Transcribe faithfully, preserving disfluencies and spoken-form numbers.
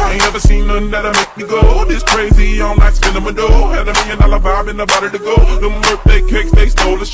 I ain't ever seen nothing that'll make me go this crazy. I don't like spending my dough. Had a million dollar vibe in the body to go. Them birthday cakes, they stole the